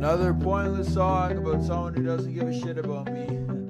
Another pointless song about someone who doesn't give a shit about me.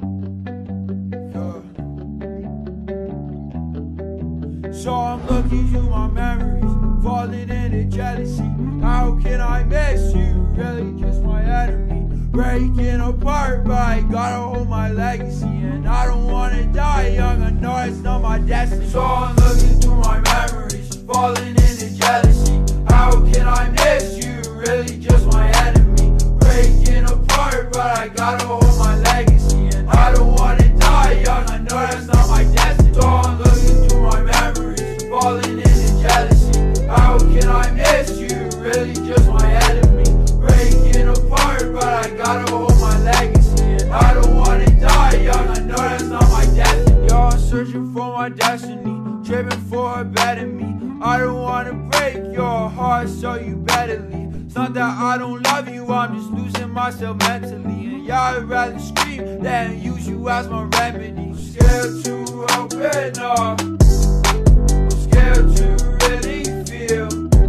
So I'm looking through my memories, falling into jealousy. How can I miss you? Really just my enemy. Breaking apart, but I gotta hold my legacy. And I don't wanna die young, I know it's not my destiny. So I'm looking through my memories, falling into jealousy. How can I miss you? Really just my enemy. Breaking apart, but I gotta hold my legacy. And I don't wanna die young, I know that's not my destiny. So I'm looking through my memories, falling into jealousy. How can I miss you? Really just my enemy. Breaking apart, but I gotta hold my legacy. And I don't wanna die young, I know that's not my destiny. Yo, I'm searching for my destiny, driven for a better me. I don't wanna break your heart, so you better leave. It's not that I don't love you, I'm just losing myself mentally. And yeah, I'd rather scream than use you as my remedy. I'm scared to open up, I'm scared to really feel,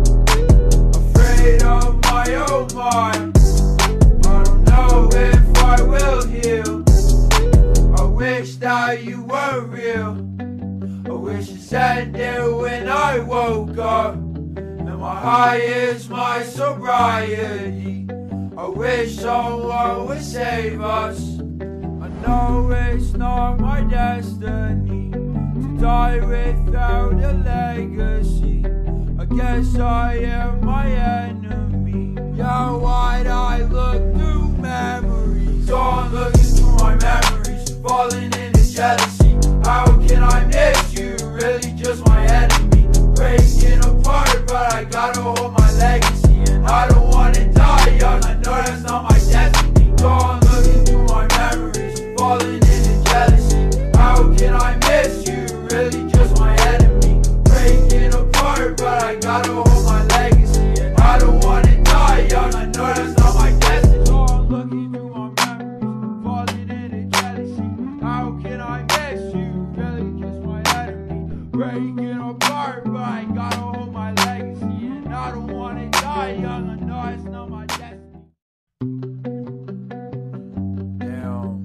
afraid of my own mind. I don't know if I will heal. I wish that you were real. I wish it sat there when I woke up, and my high is my sobriety. I wish someone would save us. I know it's not my destiny to die without a legacy. I guess I am my enemy. Yeah, why'd I look through memories? So I'm looking through my memories, falling into jealousy. How can I miss you? Really just my enemy. Breaking apart, but I gotta hold my legacy. And I don't wanna die young, I know that's not my destiny. So I'm looking through my memories, falling into jealousy. How can I miss you? Really just my enemy. Breaking apart, but I gotta hold my legacy. And I don't wanna die young, I know that's not my destiny. So I'm looking through my memories, falling into jealousy. How can I miss you? Really just my enemy. Breaking apart, but I gotta hold my legacy. And I don't wanna die young, I know it's not my destiny. Damn.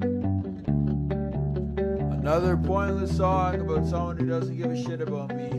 Another pointless song about someone who doesn't give a shit about me.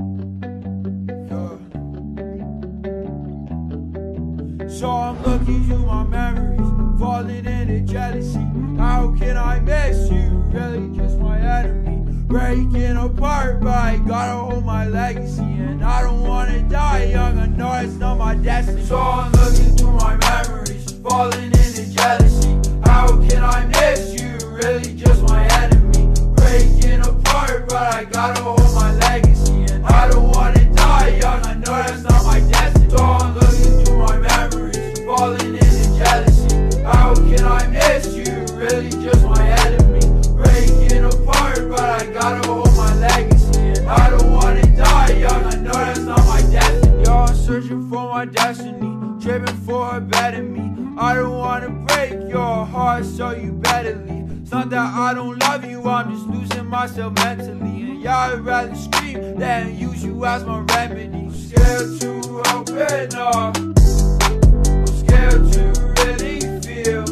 So I'm looking through my memories, falling into jealousy. How can I miss you? Really just my enemy. Breaking apart, but I gotta hold my legacy. And I don't wanna die young, I know it's not my destiny. So I'm looking through my memories, falling into jealousy. How can I miss you? Really just my enemy. Breaking apart, but I gotta hold my legacy. And I don't wanna die young, I know that's not my destiny. So I'm looking through my memories, falling into jealousy. How can I miss you? Really just my enemy. Breaking apart, but I gotta hold my legacy. And I don't wanna die young, I know that's not my destiny. Yo, I'm searching for my destiny, driven for a better me. I don't wanna break your heart, so you better leave. It's not that I don't love you, I'm just losing myself mentally. And yeah, I'd rather scream than use you as my remedy. I'm scared to open up, I'm scared to really feel,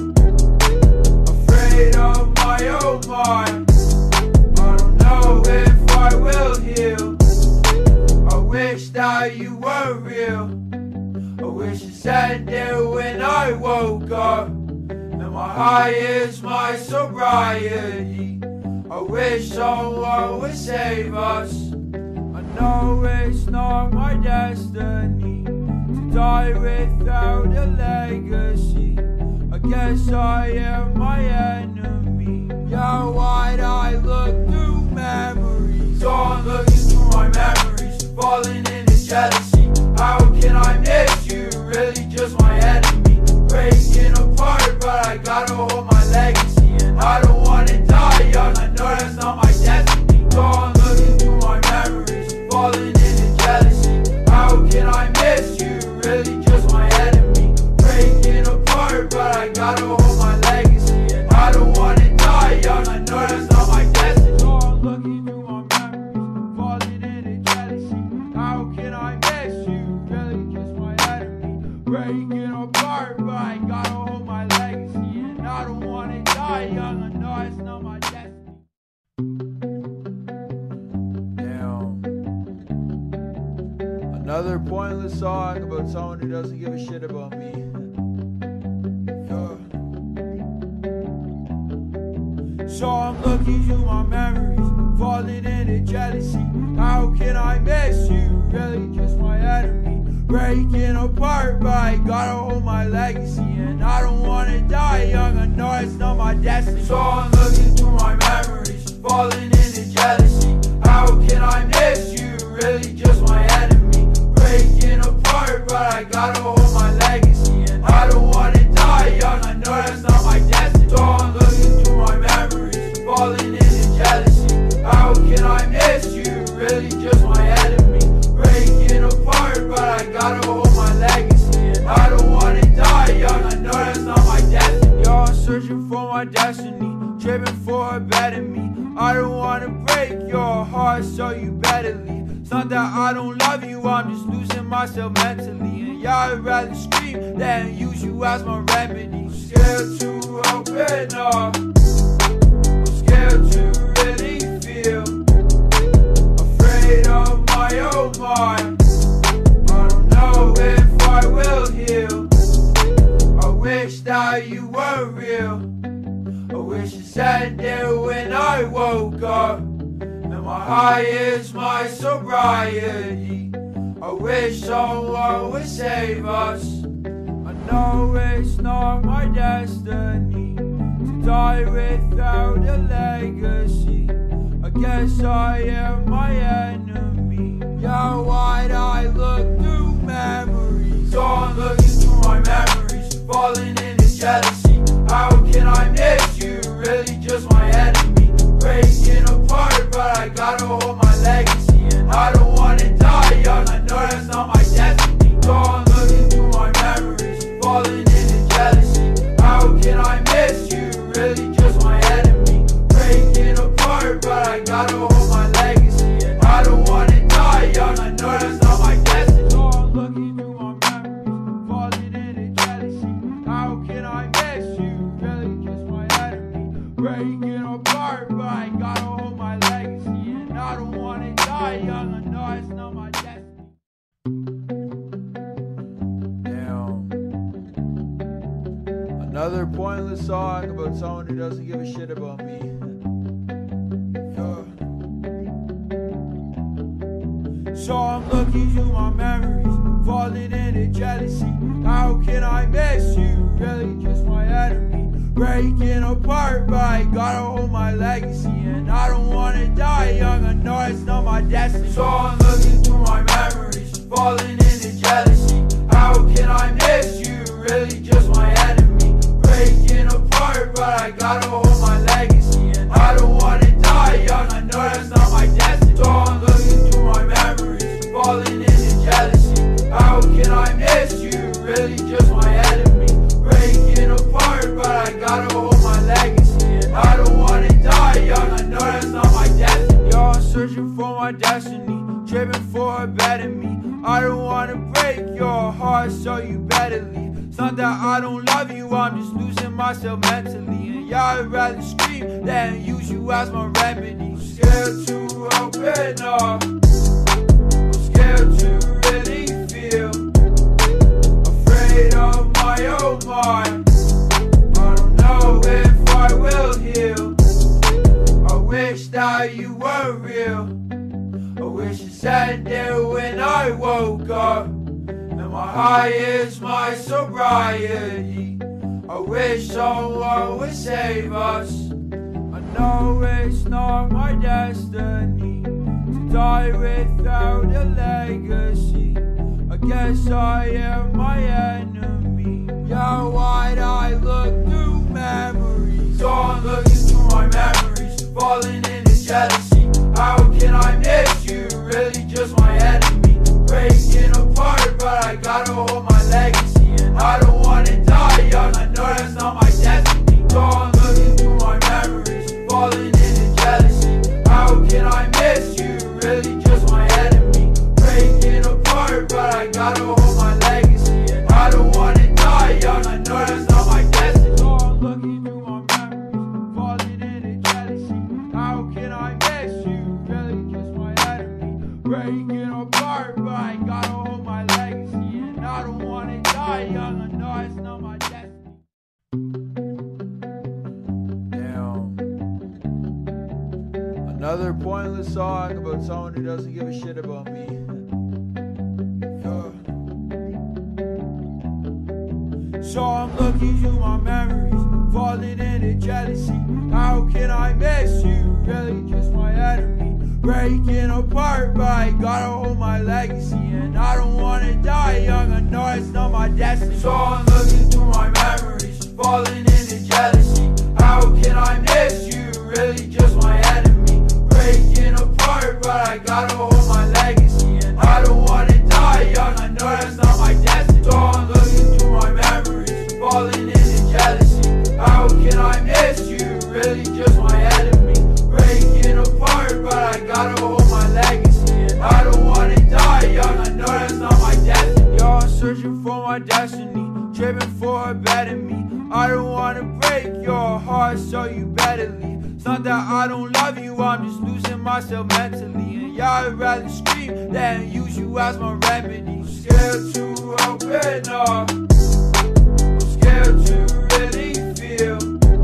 afraid of my own mind. I don't know if I will heal. I wish that you were real. I wish it sat there when I woke up, and my high is my sobriety. I wish someone would save us. I know it's not my destiny to die without a legacy. I guess I am my enemy. Yeah, why'd I look through memories? So I'm looking through my memories, falling into jealousy. How can I miss you? Really just my enemy. Breaking apart, but I gotta hold my legacy. And I don't wanna die young, I know that's not my destiny. So I'm looking through my memories, falling into jealousy. How can I miss you? Really just my enemy. Breaking apart, but I gotta hold my legacy. And I don't wanna die young, I know that's not my destiny. So I'm looking through my memories, falling into jealousy. How can I miss you? Really just my enemy. Breaking apart, but I gotta Another pointless song about someone who doesn't give a shit about me. So I'm looking through my memories, falling into jealousy. How can I miss you? Really just my enemy. Breaking apart, but I gotta hold my legacy. And I don't wanna die young, I know it's not my destiny. So I'm looking through my memories, falling into jealousy. How can I miss you? Really just my enemy. Breaking apart, but I gotta hold my legacy. And I don't wanna die young, I know that's not my destiny. So I'm looking through my memories, falling into jealousy. How can I miss you? Really just my enemy. Breaking apart, but I gotta hold my legacy. And I don't wanna die young, I know that's not my destiny. Yo, I'm searching for my destiny, tripping for a better me. I don't wanna break your heart, so you better leave. It's not that I don't love you, I'm just losing myself mentally. And yeah, I'd rather scream than use you as my remedy. I'm scared to open up, I'm scared to really feel, afraid of my own mind. I don't know if I will heal. I wish that you were real. I wish it said there when I woke up, and my high is my sobriety. I wish someone would save us. I know it's not my destiny to die without a legacy. I guess I am my enemy. Yeah, why'd I look through memories? So I'm looking through my memories, falling into jealousy. How can I miss you? Really just my enemy. Breaking apart, but I gotta hold my legacy. And I don't wanna die young, I know that's not my destiny. So I'm looking through my memories, falling into jealousy. How can I miss you? Really just my enemy. Breaking apart, but I gotta hold my legacy. And I don't wanna die young, I know that's not my destiny. So I'm looking through my memories, falling into jealousy. How can I miss you? Really just my enemy. Breaking apart, but I gotta hold my legacy. And I don't wanna die young, I know it's not my destiny. Damn. Another pointless song about someone who doesn't give a shit about me. So I'm looking through my memories, falling into jealousy. How can I miss you? Really just my enemy. Breaking apart, but I gotta hold my legacy. And I don't wanna die young, I know it's not my destiny. So I'm looking through my memories, falling into jealousy. How can I miss you? Really just my enemy. Breaking apart, but I gotta hold my legacy. And I don't wanna die young, I know that's not my destiny. So I'm looking through my memories, falling into jealousy. How can I miss you? Really just my enemy. Breaking apart, but I gotta hold my legacy. And I don't wanna die young, I know that's not my destiny. Yo, I'm searching for my destiny, tripping for a better me. I don't wanna break your heart, so you better leave. It's not that I don't love you, I'm just losing myself mentally. And yeah, I'd rather scream than use you as my remedy. I'm scared to open up, I'm scared to really feel, afraid of my own mind. I don't know if I will heal. I wish that you were real. I wish it said there when I woke up, and my high is my sobriety. I wish someone would save us. I know it's not my destiny to die without a legacy. I guess I am my enemy. Yeah, why'd I look through memories? So I'm looking through my memories, falling into jealousy. How can I miss you? Really just my enemy. Breaking apart, but I gotta hold my legacy. And I don't wanna die young, I know that's not my destiny. So I'm looking through my memories, falling into jealousy. How can I miss you? Really just my enemy. Breaking apart, but I gotta hold my legacy. apart, but I gotta hold my legacy. And I don't wanna die young, I know it's not my destiny. Damn. Another pointless song about someone who doesn't give a shit about me. So I'm looking through my memories, falling into jealousy. How can I miss you? Really just my enemy. Breaking apart, but I gotta hold my legacy. And I don't wanna die young, I know it's not my destiny. So I'm looking through my memories, falling into jealousy. How can I miss you? Really just my enemy. Breaking apart, but I gotta hold my legacy. And I don't wanna die young, I know that's not my destiny. So I'm looking through my memories, falling into jealousy. How can I miss you? Really just my enemy. Breaking apart, but I gotta hold my legacy. And I don't wanna die young, I know that's not my destiny. Yo, I'm searching for my destiny, tripping for a better me. I don't wanna break your heart, so you better leave. It's not that I don't love you, I'm just losing myself mentally. And yeah, I'd rather scream than use you as my remedy. I'm scared to open up, I'm scared to really feel,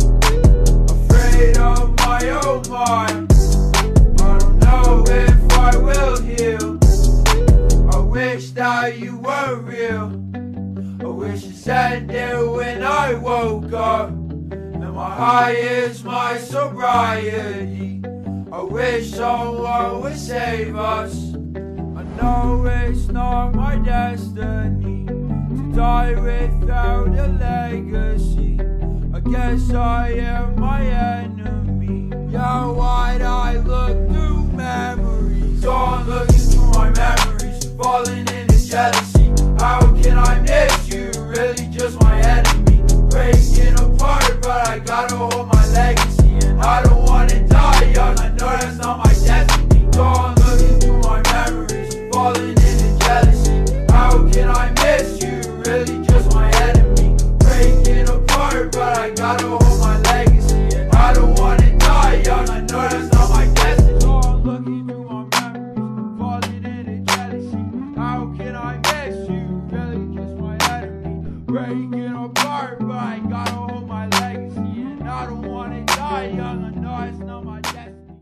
afraid of my own mind. I don't know if I will heal. I wish that you were real. I wish it ended when I woke up, and my high is my sobriety. I wish someone would save us. I know it's not my destiny to die without a legacy. I guess I am my enemy. Yeah, why'd I look through memories? So I'm looking through my memories, falling into jealousy. How can I miss you? Really just my enemy. Breaking apart, but I gotta hold my legacy. And I don't wanna die young, I know that's not my destiny. So I'm looking through my memories, falling into jealousy. How can I miss you? Really just my enemy. Breaking apart, but I gotta hold my legacy. And I don't wanna die young, I know that's not my destiny. So I'm looking through my memories, falling into jealousy. How can I miss you? Really just my enemy. Breaking apart, but I gotta hold my legacy. And I don't wanna die young, I know it's not my destiny.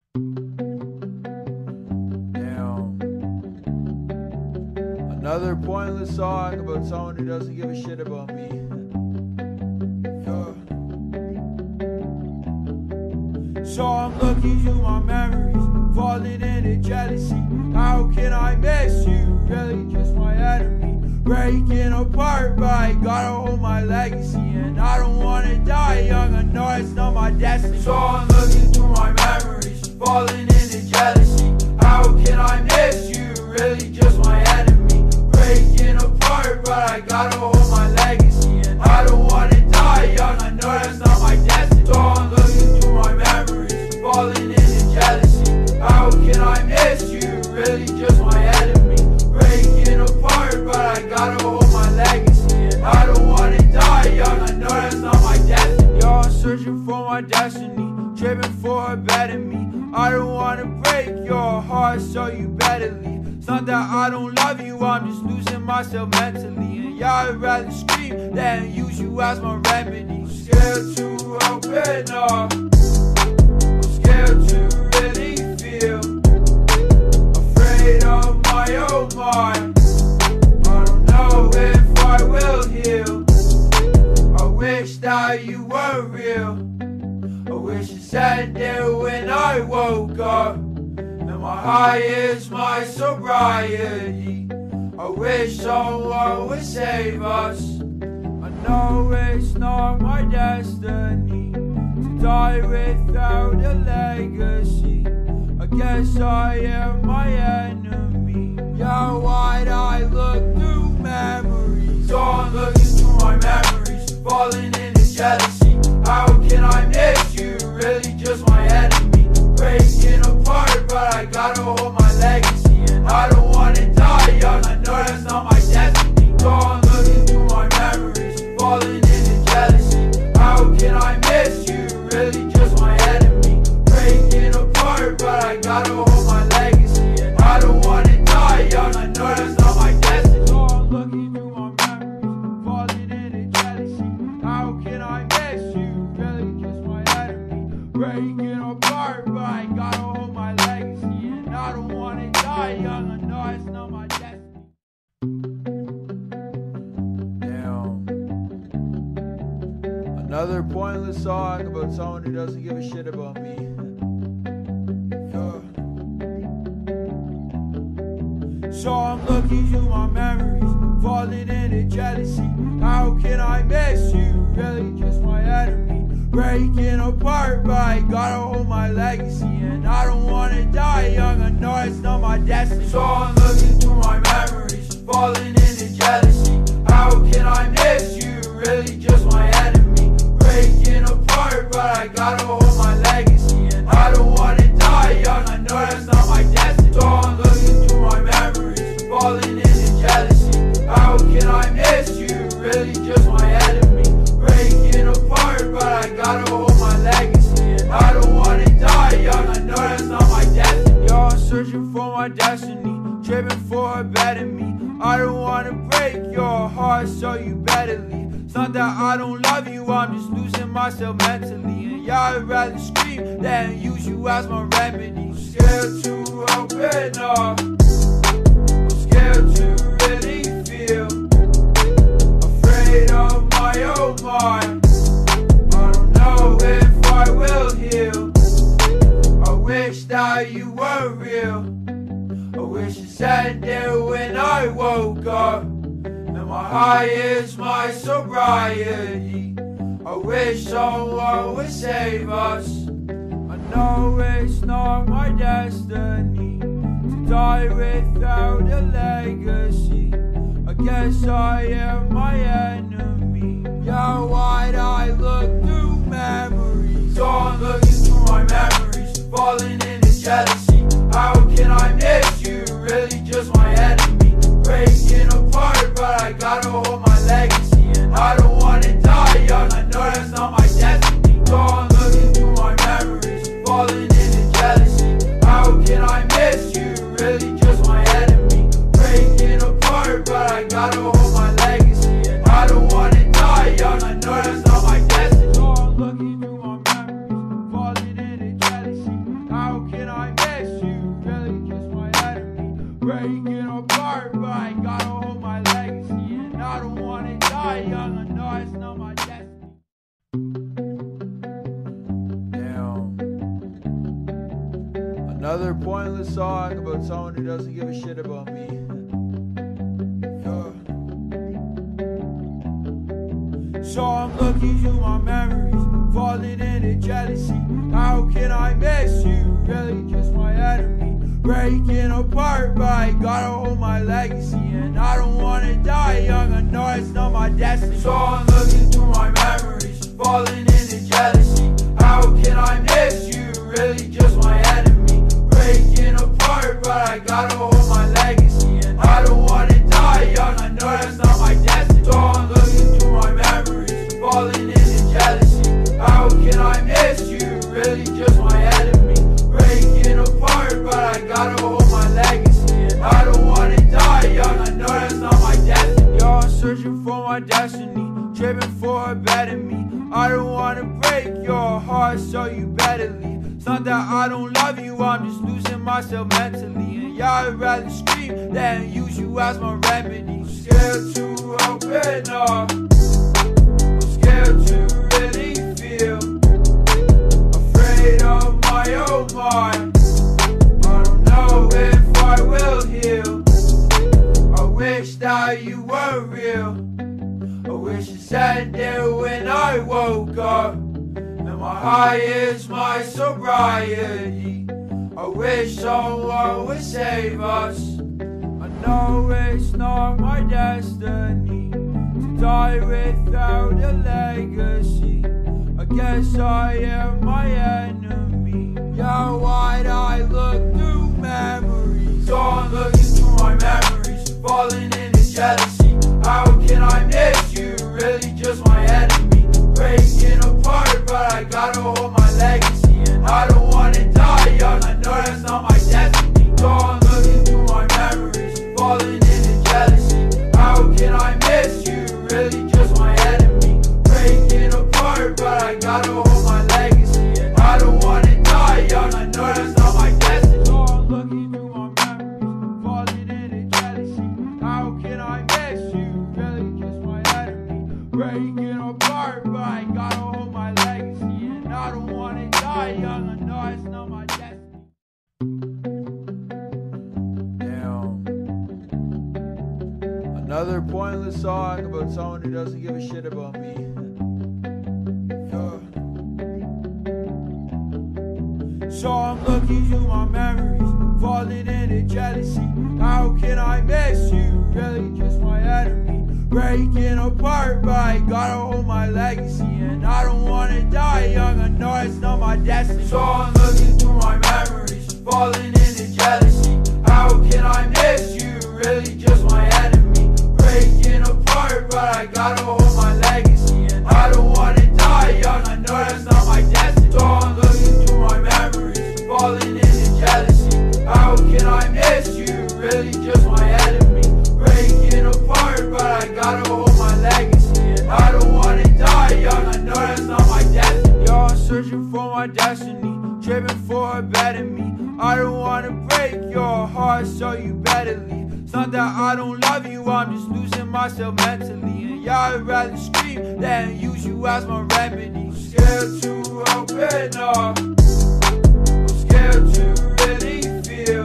Damn. Another pointless song about someone who doesn't give a shit about me. So I'm looking through my memories, falling into jealousy. How can I miss you? Really just my enemy. Breaking apart, but I gotta hold my legacy. And I don't wanna die young, I know it's not my destiny. So I'm looking through my memories, falling into jealousy. How can I miss you? Really just my enemy. Breaking apart, but I gotta hold my legacy. And I don't wanna die young, I know that's not my destiny. So I'm looking through my memories, falling into jealousy. How can I miss you? Really just my enemy. Breaking apart, but I gotta hold my legacy. And I don't wanna die young, I know that's not my destiny. Yo, I'm searching for my destiny, tripping for a better me. I don't wanna break your heart, so you better leave. It's not that I don't love you, I'm just losing myself mentally. And yeah, I'd rather scream than use you as my remedy. I'm scared to open up, I'm scared to really feel, afraid of my own mind. I don't know if I will heal. I wish that you were real. I wish it ended when I woke up, and my high is my sobriety. I wish someone would save us. I know it's not my destiny to die without a legacy. I guess I am my enemy. Yeah, why'd I look through memories? So I'm looking through my memories, falling into jealousy. How can I miss you? Really just my enemy. Breaking apart, but I gotta hold my legacy. And I don't wanna die young, I know that's not my destiny. So I'm looking through my memories, falling into jealousy. How can I miss you? Really just my enemy. Breaking apart, but I gotta hold my legacy. And I don't wanna die Another pointless song about someone who doesn't give a shit about me. So I'm looking through my memories, falling into jealousy. How can I miss you? Really just my enemy, breaking apart, but I gotta hold my legacy. And I don't wanna die young, I know it's not my destiny. So I'm looking through my memories, falling into jealousy. How can I miss you? Really just my enemy, breaking apart, but I gotta hold my legacy. And I don't wanna die young, I know that's not my destiny. So I'm looking through my memories, falling into jealousy. How can I miss you? Really just my enemy, breaking apart, but I gotta hold my legacy. And I don't wanna die young, I know that's not my destiny. Yo, I'm searching for my destiny, tripping for a better me. I don't wanna break your heart, so you better leave. It's not that I don't love you, I'm just losing myself mentally. And yeah, I'd rather scream than use you as my remedy. I'm scared to open up, I'm scared to really feel, afraid of my own mind. I don't know if I will heal. I wish that you were real. I wish it sat there when I woke up, and my high is my sobriety. I wish someone would save us. I know it's not my destiny to die without a legacy. I guess I am my enemy. Yeah, why'd I look through memories? So I'm looking through my memories, falling into jealousy. How can I miss you? Really just my enemy, breaking apart, but I gotta hold my legacy. And I don't wanna die young, I know that's not my destiny. So I'm looking through my memories, falling into jealousy. How can I miss you? Really just my enemy, breaking apart, but I gotta hold my legacy. And I don't wanna die young, I know that's not my destiny. So I'm looking through my memories, falling into jealousy. How can I miss you? Really just my enemy, breaking apart, but I gotta hold my legacy. And I don't wanna die young, I know it's not my destiny. Damn. Another pointless song about someone who doesn't give a shit about me. So I'm looking through my memories, falling into jealousy. How can I miss you? Really just my enemy, breaking apart, but I gotta hold my legacy. And I don't wanna die young, I know it's not my destiny. So I'm looking through my memories, falling into jealousy. How can I miss you? Really just my enemy, breaking apart, but I gotta hold my legacy. And I don't wanna die young, I know that's not my destiny. So I'm looking through my memories, falling into jealousy. How can I miss you? Really just my enemy, breaking apart, but I gotta hold my legacy. And I don't wanna die young, I know that's not my destiny. Yo, I'm searching for my destiny, tripping for a better me. I don't wanna break your heart, so you better leave. It's not that I don't love you, I'm just losing myself mentally. And yeah, I'd rather scream than use you as my remedy. I'm scared to open up, I'm scared to really feel, afraid of my own mind. I don't know if I will heal. I wish that you were real. I wish it sat there when I woke up, and my high is my sobriety. I wish someone would save us. I know it's not my destiny to die without a legacy. I guess I am my enemy. Yeah, why'd I look through memories? So I'm looking through my memories, falling into jealousy. How can I miss you? Really just my enemy, breaking apart, but I gotta hold my legacy. And I don't wanna die young, I know that's not my destiny. So I'm looking through my memories, falling into jealousy. How can I miss you? Really just my enemy, breaking apart, but I gotta hold my legacy. And I don't wanna die young, I know that's not my destiny. So I'm looking through my memories, falling into jealousy. How can I miss you? Really just my enemy, breaking apart, but I gotta hold Another pointless song about someone who doesn't give a shit about me. So I'm looking through my memories, falling into jealousy. How can I miss you? Really just my enemy, breaking apart, but I gotta hold my legacy. And I don't wanna die young, I know it's not my destiny. So I'm looking through my memories, falling into jealousy. How can I miss you? Really just my enemy, breaking apart, but I gotta hold my legacy. And I don't wanna die young, I know that's not my destiny. So I'm looking through my memories, falling into jealousy. How can I miss you? Really just my enemy, breaking apart, but I gotta hold my legacy. And I don't wanna die young, I know that's not my destiny. Yo, I'm searching for my destiny, driven for a better me. I don't wanna break your heart, so you better leave. It's not that I don't love you, I'm just losing myself mentally. And yeah, I'd rather scream than use you as my remedy. I'm scared to open up, I'm scared to really feel,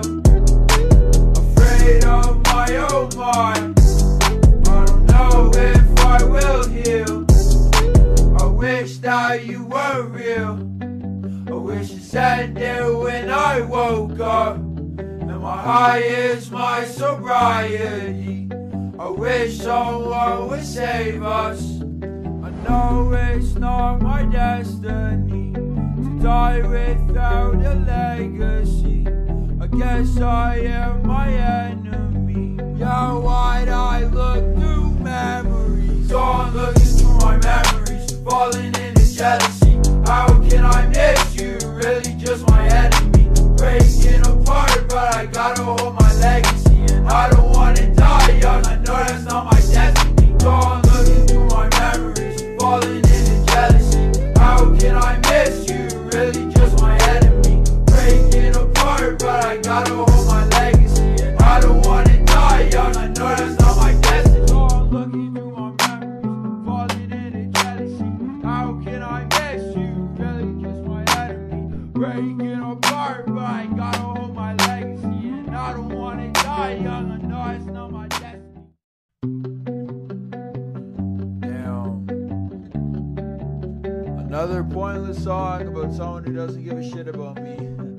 afraid of my own mind. I don't know if I will heal. I wish that you were real. I wish it sat there when I woke up, and my high is my sobriety. I wish someone would save us. I know it's not my destiny to die without a legacy. I guess I am my enemy. Yeah, why'd I look through memories? So I'm looking through my memories, falling into jealousy. How can I miss you? Really just my enemy, breaking apart, but I gotta hold my legacy. And I don't wanna die young, I know that's not my destiny. So I'm looking through my memories, falling into jealousy. How can I miss you? Really just my enemy, breaking apart, but I gotta hold my legacy. And I don't wanna die young, I know that's not my destiny. So I'm looking through my memories, falling into jealousy. How can I miss you? Really just my enemy, breaking apart, but I gotta hold my legacy. And I don't wanna die young, I know it's not my destiny. Damn. Another pointless song about someone who doesn't give a shit about me.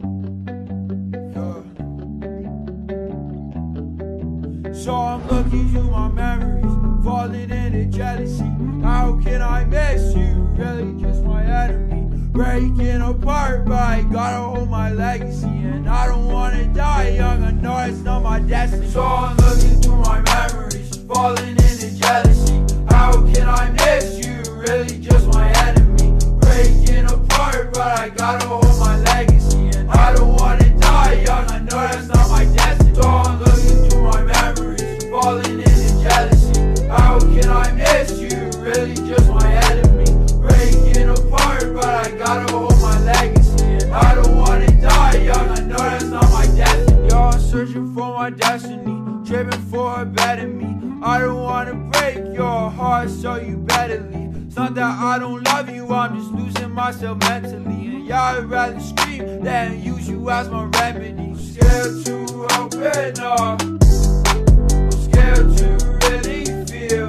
So I'm looking through my memories, falling into jealousy. How can I miss you? Really just my enemy, breaking apart, but I gotta hold my legacy. And I don't wanna die young, I know it's not my destiny. So I'm looking through my memories, falling into jealousy. How can I miss you? Really just my enemy, breaking apart, but I gotta hold my legacy. And I don't wanna die young, I know that's not my destiny. So I'm looking through my memories, falling into jealousy. How can I miss you? Really just my enemy, breaking apart, but I gotta hold my legacy. And I don't wanna die young, I know that's not my destiny. Yo, I'm searching for my destiny, driven for a better me. I don't wanna break your heart, so you better leave. It's not that I don't love you, I'm just losing myself mentally. And yeah, I'd rather scream than use you as my remedy. I'm scared to open up, I'm scared to really feel,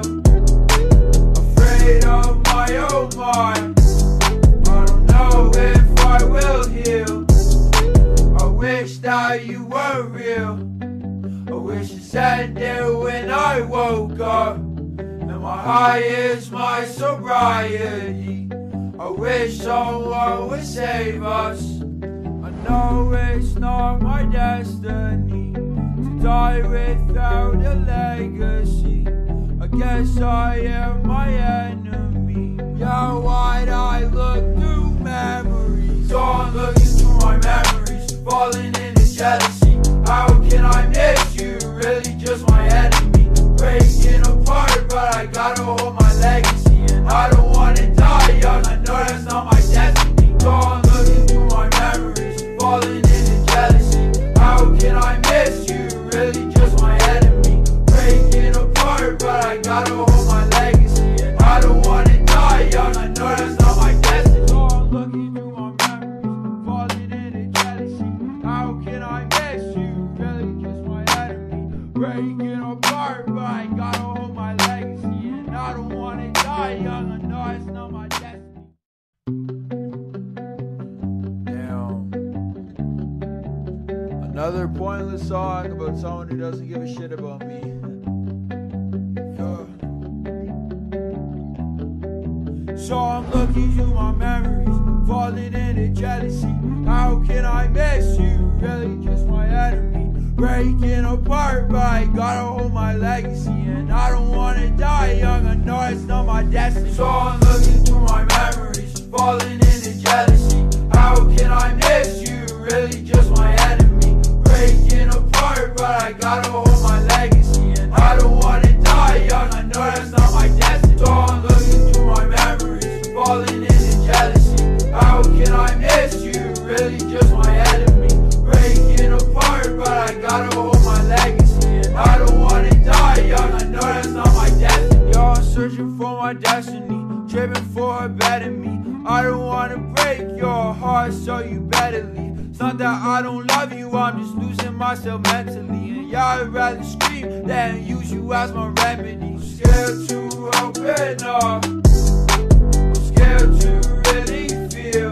afraid of my own mind. I don't know if I will heal. I wish that you were real. I wish it sat there when I woke up, and my high is my sobriety. I wish someone would save us. I know it's not my destiny to die without a legacy. I guess I am my enemy. Yeah, why'd I look through memories? So I'm looking through my memories, falling into jealousy. How can I miss you? Really just my enemy, breaking apart, but I gotta hold my legacy. And I don't wanna die young, I know that's not my destiny. So I'm looking through my memories, falling into jealousy. How can I miss you? Really just my enemy, breaking apart, but I gotta hold my legacy. And I don't wanna die young, I know that's not my destiny. So I'm looking through my memories, falling into jealousy. How can I miss you? Really just my enemy, breaking apart, but I gotta hold my legacy. And I don't wanna die young, I know it's not my destiny. Damn. Another pointless song about someone who doesn't give a shit about me. So I'm looking through my memories, falling into jealousy. How can I miss you? Really just my enemy. Breaking apart, but I gotta hold my legacy. And I don't wanna die young, I know it's not my destiny. So I'm looking through my memories, falling into jealousy. How can I miss you? Really just my enemy. Breaking apart, but I gotta hold my legacy. And I don't wanna die young, I know that's not my destiny. So I'm looking through my memories, falling into jealousy. How can I miss you? Really just my enemy. Breaking apart, but I gotta hold my legacy. And I don't wanna die young, I know that's not my destiny. Yo, I'm searching for my destiny, tripping for a better me. I don't wanna break your heart, so you better leave. It's not that I don't love you, I'm just losing myself mentally. And yeah, I'd rather scream than use you as my remedy. I'm scared to open up, I'm scared to really feel,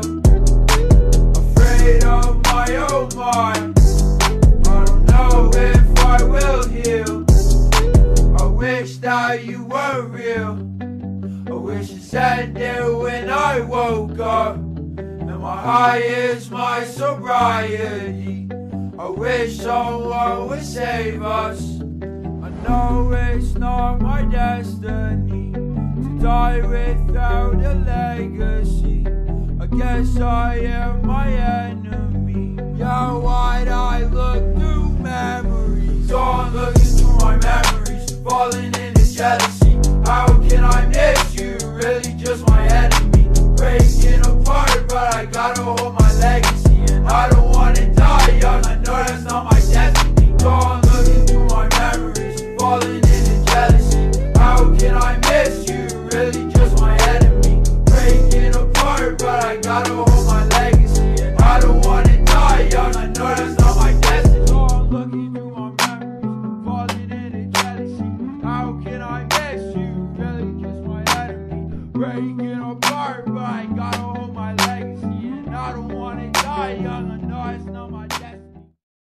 afraid of my own mind. I don't know if I will heal. I wish that you were real. I wish it said there when I woke up, and my high is my sobriety. I wish someone would save us. I know it's not my destiny to die without a legacy. I guess I am my enemy. Yeah, why'd I look through memories? So I'm looking through my memories, falling into jealousy. How can I miss you? Really just my enemy. Breaking apart, but I gotta hold my legacy. And I don't wanna die young, I know that's not my destiny. So I'm looking through my memories, falling into jealousy. How can I miss you? Really just my enemy. Breaking apart, but I gotta hold my legacy. And I don't wanna die young, I know that's not my destiny. So I'm looking through my memories, falling into jealousy. How can I miss you? Really just my enemy. Breaking apart, but I gotta hold my legacy. And I don't wanna die young, I know it's not my destiny.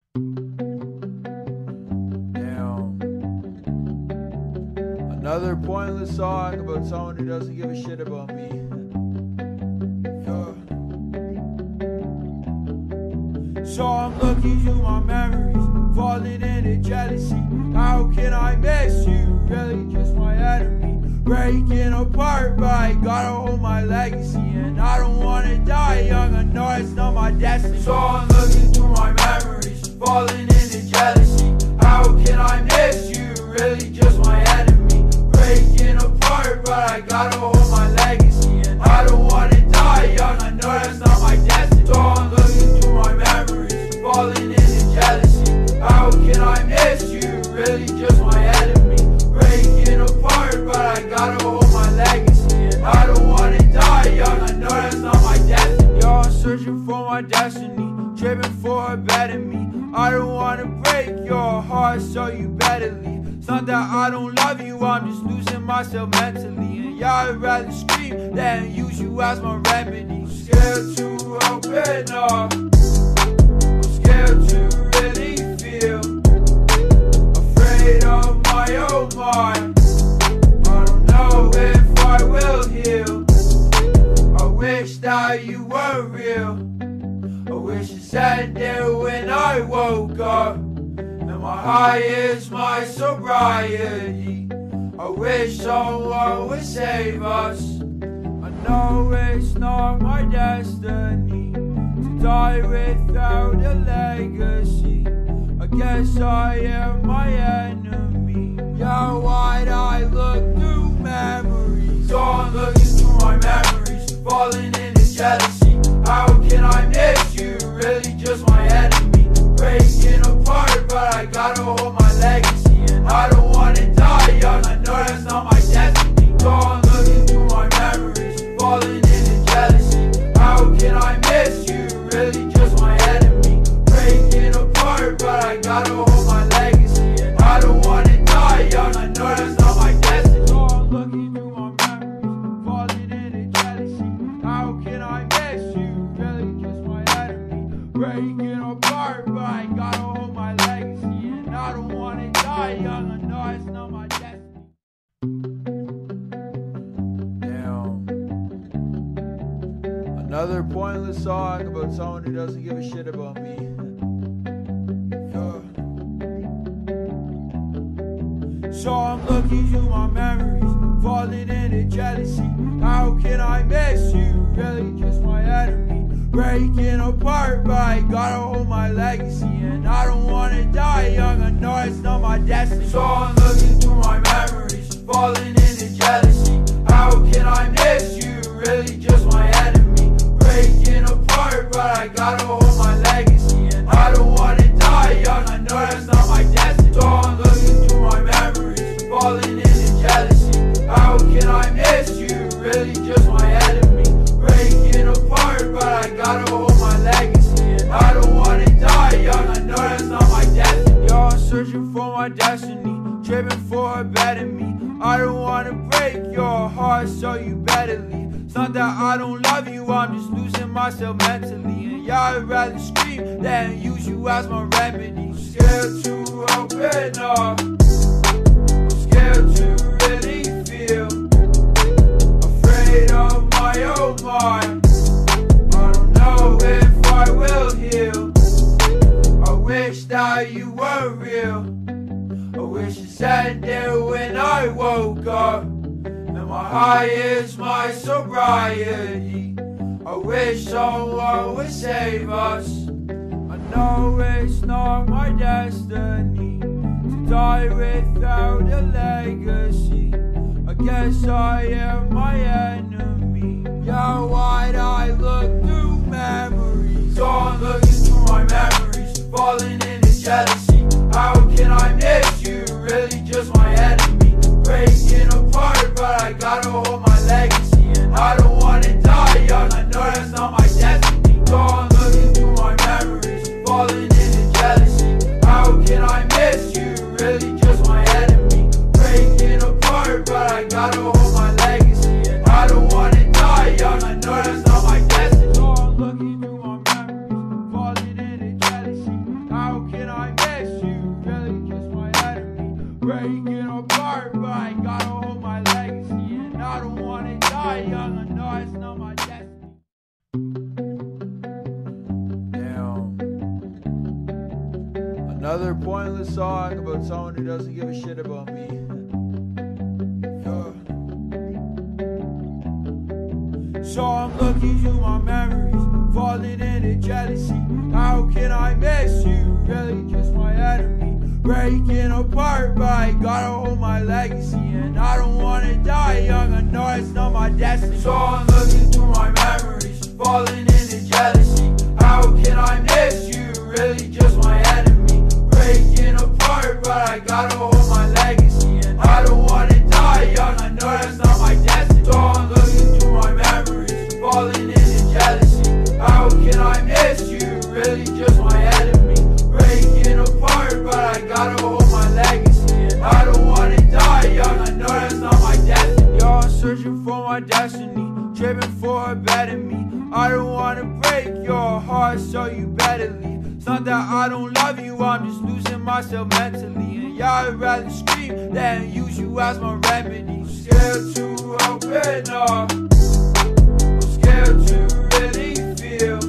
Damn. Another pointless song about someone who doesn't give a shit about me. So I'm looking through my memories, falling into jealousy. How can I miss you? Really just my enemy. Breaking apart, but I gotta hold my legacy. And I don't wanna die young, I know it's not my destiny. So I'm looking through my memories, falling into jealousy. How can I miss you? Really just my enemy. Breaking apart, but I gotta hold my legacy. And I don't wanna die young, I know that's not my destiny. So I'm looking through my memories, falling into jealousy. How can I miss you? Really just my enemy. Breaking apart, but I gotta hold my legacy. And I don't wanna die young, I know that's not my destiny. Yo, I'm searching for my destiny, tripping for a better me. I don't wanna break your heart, so you better leave. It's not that I don't love you, I'm just losing myself mentally. And yeah, I'd rather scream than use you as my remedy. I'm scared to open up, I'm scared to really feel, afraid of my own mind. I don't know if I will heal. I wish that you were real. I wish it said there when I woke up, and my high is my sobriety. I wish someone would save us. I know it's not my destiny to die without a legacy. I guess I am my enemy. Yeah, why'd I look through memories? So I'm looking through my memories, falling into jealousy. How can I miss you? Really just my enemy. Breaking apart, but I gotta hold my legacy. And I don't wanna die young, I know that's not my destiny. So I'm looking through my memories, falling into jealousy. How can I miss you? Really just my enemy. Breaking apart, but I gotta hold my legacy. And I don't wanna Another pointless song about someone who doesn't give a shit about me. Yeah. So I'm looking through my memories, falling into jealousy. How can I miss you? Really just my enemy. Breaking apart, but I gotta hold my legacy. And I don't wanna die young, I know it's not my destiny. So I'm looking through my memories, falling into jealousy. How can I miss you? Really just my enemy. Breaking apart, but I gotta hold my legacy. And I don't wanna die young, I know that's not my destiny. So I'm looking through my memories, falling into jealousy. How can I miss you? Really just my enemy. Breaking apart, but I gotta hold my legacy. And I don't wanna die young, I know that's not my destiny. Yo, I'm searching for my destiny, tripping for a better me. I don't wanna break your heart, so you better leave. It's not that I don't love you, I'm just losing myself mentally. And yeah, I'd rather scream than use you as my remedy. I'm scared to open up, I'm scared to really feel, afraid of my own mind. I don't know if I will heal. I wish that you were real. I wish it ended when I woke up, and my high is my sobriety. I wish someone would save us. I know it's not my destiny to die without a legacy. I guess I am my enemy. Yeah, why'd I look through memories? So I'm looking through my memories, falling into jealousy. How can I miss you? Really just my enemy. Breaking apart, but I gotta hold my legacy. And I don't wanna die young, I know that's not my destiny. So I'm looking through my memories, falling into jealousy. How can I miss you? Really just my enemy. Breaking apart, but I gotta hold my legacy. And I don't wanna die young, I know that's not my destiny. So I'm looking through my memories, falling into jealousy. How can I miss you? Really just my enemy. Breaking apart, but I gotta hold my legacy. And I don't wanna die young, I know it's not my destiny. Damn. Another pointless song about someone who doesn't give a shit about me. Yeah. So I'm looking through my memories, falling into jealousy. How can I miss you? Really just my enemy. Breaking apart, but I gotta hold my legacy. And I don't wanna die young, I know it's not my destiny. So I'm looking through my memories, falling into jealousy. How can I miss you? Really just my enemy. Breaking apart, but I gotta hold my legacy. And I don't wanna die young, I know that's not my destiny. So I'm looking through my memories, falling into jealousy. How can I miss you? Really just my enemy. Breaking apart, but I gotta hold my legacy. And I don't wanna die young, I know that's not my destiny. Yo, I'm searching for my destiny, tripping for a better me. I don't wanna break your heart, so you better leave. It's not that I don't love you, I'm just losing myself mentally. And yeah, I'd rather scream than use you as my remedy. I'm scared to open up, I'm scared to really feel,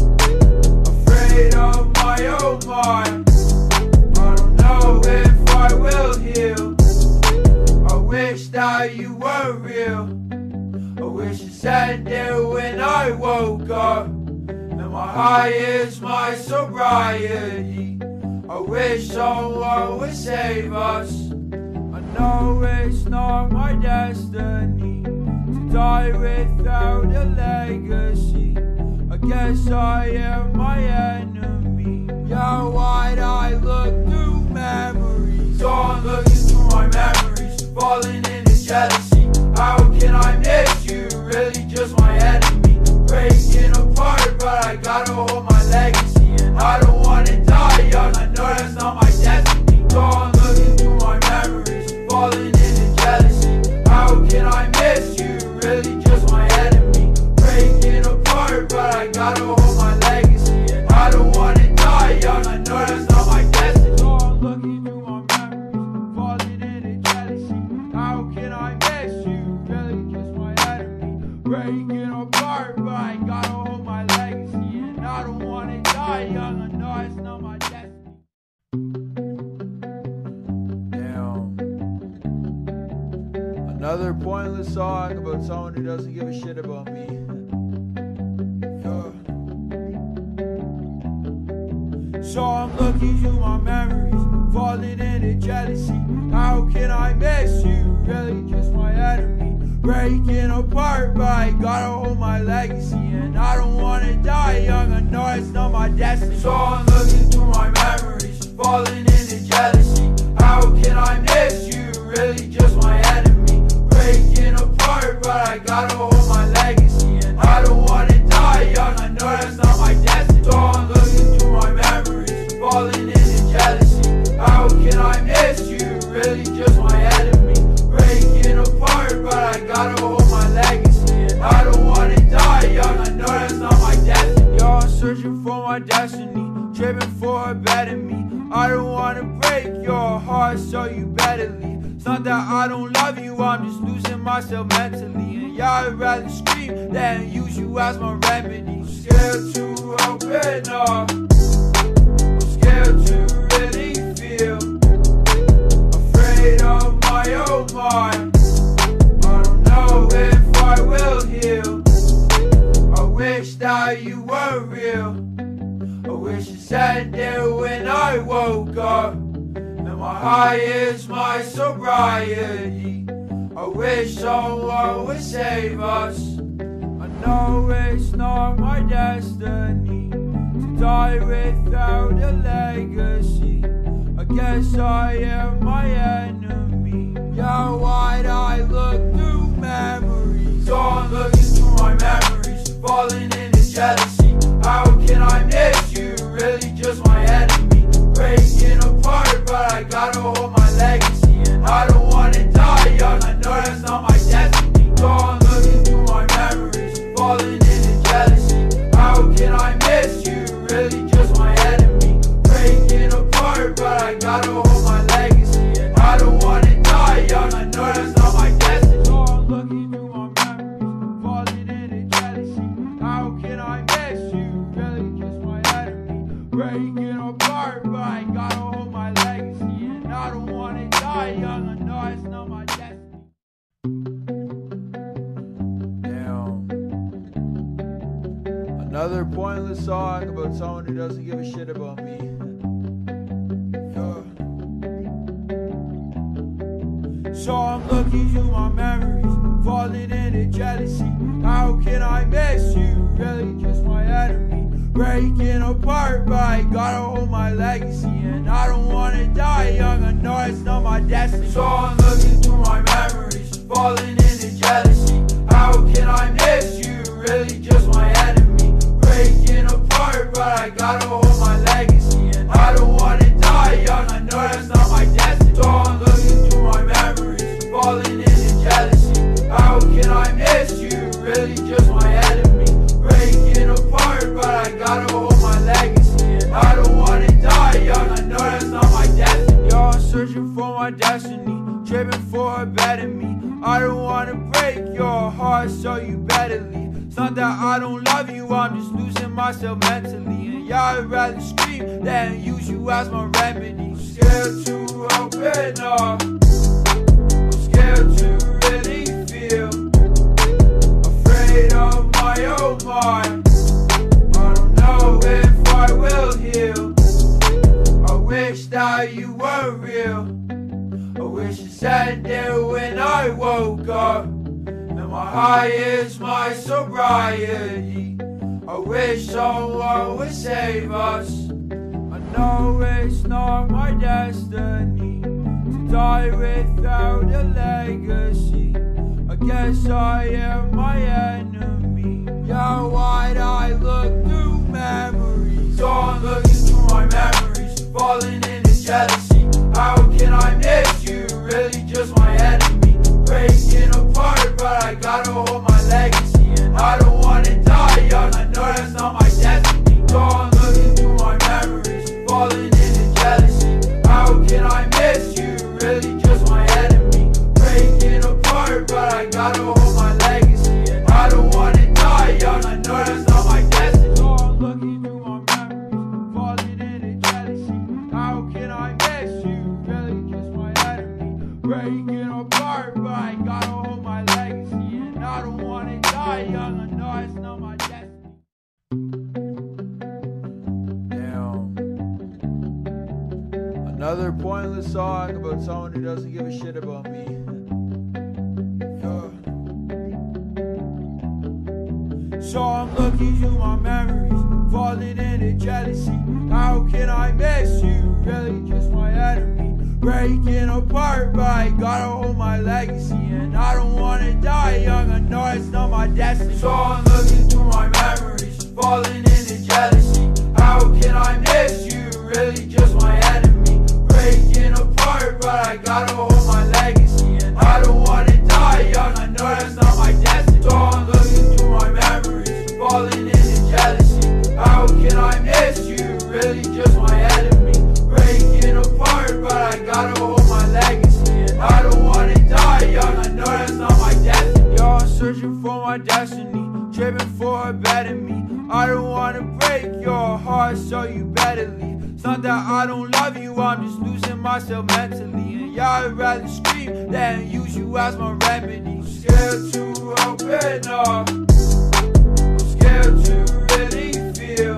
afraid of my own mind. I don't know if I will heal. I wish that you were real. I wish it ended when I woke up, and my high is my sobriety. I wish someone would save us. I know it's not my destiny to die without a legacy. I guess I am my enemy. Yeah, why'd I look through memories? So I'm looking through my memories, falling into jealousy. How can I miss you? Really just my enemy. Breaking apart, but I gotta hold my legacy. And I don't wanna die young, I know that's not my destiny. So I'm looking through my memories, falling into jealousy. How can I miss you? Really just my enemy. Breaking apart, but I gotta hold my legacy. And I don't wanna die young, I know that's not my destiny. So I'm looking through my memories, Another pointless song about someone who doesn't give a shit about me. Yeah. So I'm looking through my memories, falling into jealousy. How can I miss you? Really just my enemy. Breaking apart, but I gotta hold my legacy. And I don't wanna die young, I know it's not my destiny. So I'm looking through my memories, falling into jealousy. How can I miss you? Really just my enemy. Breaking apart, but I gotta hold my legacy. And I don't wanna die young, I know that's not my destiny. So I'm looking through my memories, falling into jealousy. How can I miss you? Really just my enemy. Breaking apart, but I gotta hold my legacy. And I don't wanna die young, I know that's not my destiny. Yo, I'm searching for my destiny, tripping for a better me. I don't wanna break your heart, so you better leave. It's not that I don't love you, I'm just losing myself mentally. And yeah, I'd rather scream than use you as my remedy. I'm scared to open up, I'm scared to really feel, afraid of my own mind. I don't know if I will heal. I wish that you were real. I wish it said there when I woke up. My high is my sobriety. I wish someone would save us. I know it's not my destiny to die without a legacy. I guess I am my enemy. Yeah, why'd I look through memories? So I'm looking through my memories, falling into jealousy. How can I miss you? Really just my enemy. Breaking apart, but I gotta hold my legacy. And I don't wanna die young, I know that's not my destiny. So I'm looking through my memories, falling into jealousy. How can I miss you? Really just my enemy. Breaking apart, but I gotta hold my legacy. And I don't wanna die young, I know that's not my destiny. So I'm looking through my memories, falling into jealousy. How can I miss you? Really just my enemy. Breaking apart, but I gotta hold my legacy. And I don't wanna die young, I know it's not my destiny. Damn. Another pointless song about someone who doesn't give a shit about me. Yeah. So I'm looking through my memories, falling into jealousy. How can I miss you? Really just my enemy. Breaking apart, but I gotta hold my legacy. And I don't wanna die young, I know it's not my destiny. So I'm looking through my memories, falling into jealousy. How can I miss you? Really just my enemy. Breaking apart, but I gotta hold my legacy. And I don't wanna die young, I know that's not my destiny. So I'm looking through my memories, falling into jealousy. How can I miss you? Really just my enemy. Breaking apart, but I gotta hold my legacy. And I don't wanna die young, I know that's not my destiny. Yo, I'm searching for my destiny, tripping for a better me. I don't wanna break your heart, so you better leave. It's not that I don't love you, I'm just losing myself mentally. And yeah, I'd rather scream than use you as my remedy. I'm scared to open up, I'm scared to really feel, afraid of my own mind. I don't know if I will heal. I wish that you were real. I wish it said there when I woke up. And my high is my sobriety. I wish someone would save us. I know it's not my destiny to die without a legacy. I guess I am my enemy. Yeah, why'd I look through memories? So I'm looking through my memories, falling into jealousy. How can I miss you? Really just my enemy. Breaking apart, but I gotta hold my legacy. And I don't wanna die young, I know that's not my destiny. So I'm looking through my memories, falling into jealousy. How can I miss you? Really just my enemy. Breaking apart, but I gotta hold my legacy. And I don't wanna die young, I know that's not my destiny. So I'm looking through my memories, falling into jealousy. How can I miss you? Really just my enemy. breaking apart, but I gotta hold my legacy. And I don't wanna die young, I know it's not my destiny. Damn. Another pointless song about someone who doesn't give a shit about me. So I'm looking through my memories, falling into jealousy. How can I miss you? Really just my enemy. Breaking apart, but I gotta hold my legacy. And I don't wanna die young, I know it's not my destiny. So I'm looking through my memories, falling into jealousy. How can I miss you? Really just my enemy. Breaking apart, but I gotta hold my legacy. And I don't wanna die young, I know that's not my destiny. So I'm looking through my memories, falling into jealousy. How can I miss you? Really just my enemy. Breaking apart, but I gotta hold my legacy. And I don't wanna die young, I know that's not my destiny. Yo, I'm searching for my destiny, driven for a better me. I don't wanna break your heart, so you better leave. It's not that I don't love you, I'm just losing myself mentally. And yeah, I'd rather scream than use you as my remedy. I'm scared to open up, I'm scared to really feel,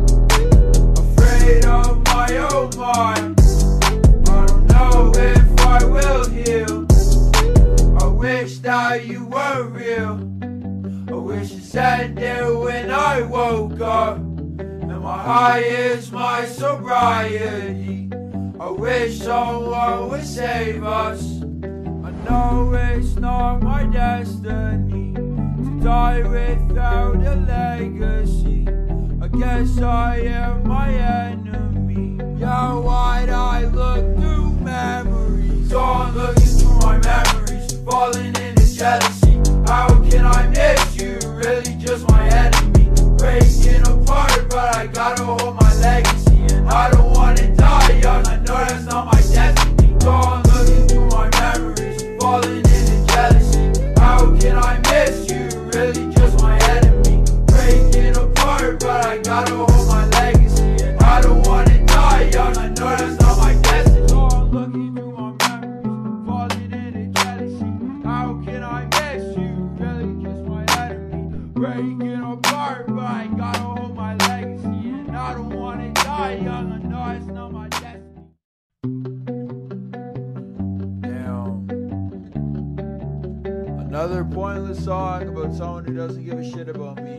afraid of my own mind. I don't know if I will heal. I wish that you were real. I wish it said there when I woke up, and my high is my sobriety. I wish someone would save us. I know it's not my destiny to die without a legacy. I guess I am my enemy. Yeah, why'd I look through memories? So I'm looking through my memories, falling into jealousy. How can I miss you? Really just my enemy. Breaking apart, but I gotta hold my legacy. And I don't wanna die young, I know that's not my destiny. So I'm looking through my memories, falling into jealousy. How can I miss you? Really just my enemy. Breaking apart, but I gotta hold my legacy. And I don't wanna die young, I know that's not my destiny. So I'm looking through my memories, falling into jealousy. How can I miss you? Really just my enemy. Breaking apart, but I gotta hold my legacy. And I don't wanna die young, I know it's not my destiny. Damn. Another pointless song about someone who doesn't give a shit about me.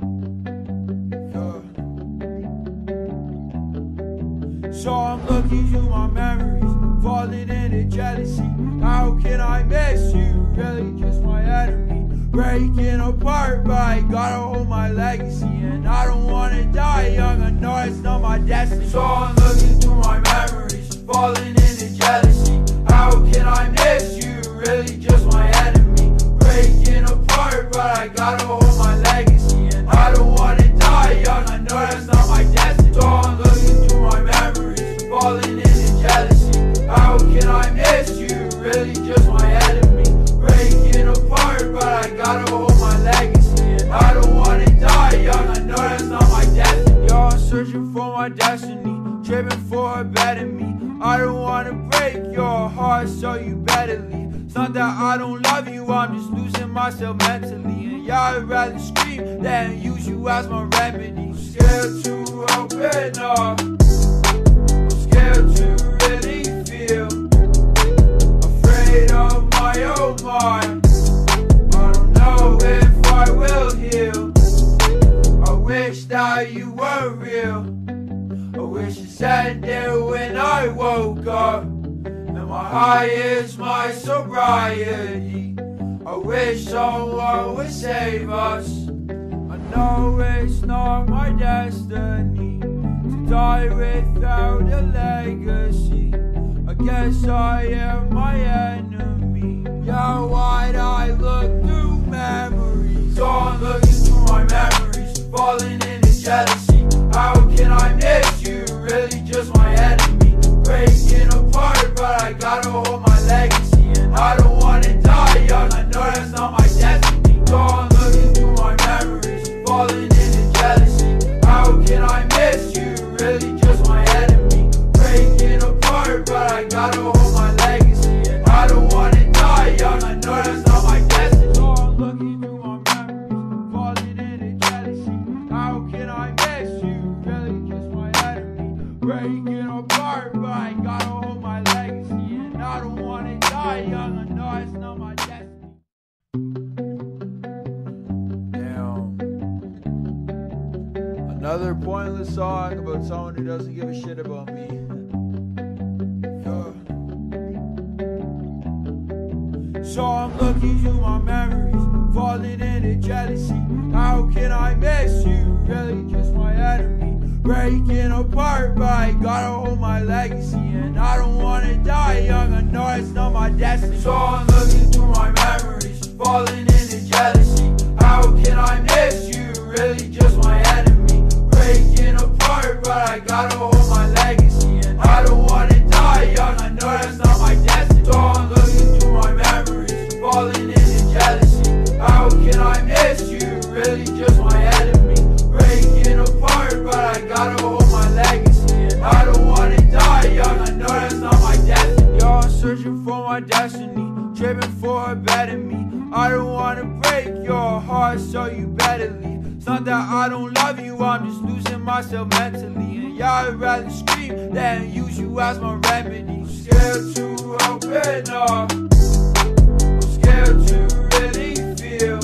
So I'm looking through my memories, falling into jealousy. How can I miss you? Really just my enemy. Breaking apart, but I gotta hold my legacy. And I don't wanna die young, I know it's not my destiny. So I'm looking through my memories, falling into jealousy. How can I miss you? Really just my enemy. Breaking apart, but I gotta hold my legacy. And I don't wanna die young, I know that's not my destiny. So I'm looking through my memories, falling into jealousy. How can I miss you? Really just my enemy. Breaking apart, but I gotta hold my legacy. And I don't wanna die young, I know that's not my destiny. Yo, I'm searching for my destiny, driven for a better me. I don't wanna break your heart, so you better leave. It's not that I don't love you, I'm just losing myself mentally. And yeah, I'd rather scream than use you as my remedy. I'm scared to open up, I'm scared to really feel, afraid of my own mind. I don't know if I will heal. I wish that you were real. I wish it said there when I woke up, and my high is my sobriety. I wish someone would save us. I know it's not my destiny to die without a legacy. I guess I am my enemy. Yeah, why'd I look through memories? So I'm looking through my memories, falling into jealousy. How can I miss you? Really just my enemy. Breaking apart, but I gotta hold my legacy. And I don't wanna die young, I know that's not my destiny. So I'm looking through my memories, falling into jealousy. How can I miss you? Really just my enemy. Breaking apart, but I gotta hold my legacy. And I don't young, I know it's not my destiny. Damn. Another pointless song about someone who doesn't give a shit about me. So I'm looking through my memories, falling into jealousy. How can I miss you? Really just my enemy. Breaking apart, but I gotta hold my legacy. And I don't wanna die young, I know it's not my destiny. So I'm looking through my memories, falling into jealousy. How can I miss you? Really just my enemy. Breaking apart, but I gotta hold my legacy. And I don't wanna die young, I know that's not my destiny. So I'm looking through my memories, falling into jealousy. How can I miss you? Really just my enemy. Breaking apart, but I gotta hold my legacy. And I don't wanna die young, I know that's not my destiny. Yo, I'm searching for my destiny, tripping for a better me. I don't wanna break your heart, so you better leave. It's not that I don't love you, I'm just losing myself mentally. And yeah, I'd rather scream than use you as my remedy. I'm scared to open up, I'm scared to really feel,